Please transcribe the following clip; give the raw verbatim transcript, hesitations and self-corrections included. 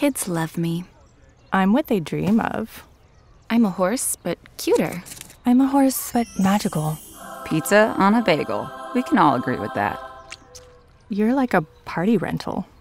kids love me. I'm what they dream of. I'm a horse, but cuter. I'm a horse, but magical. Pizza on a bagel. We can all agree with that. You're like a party rental.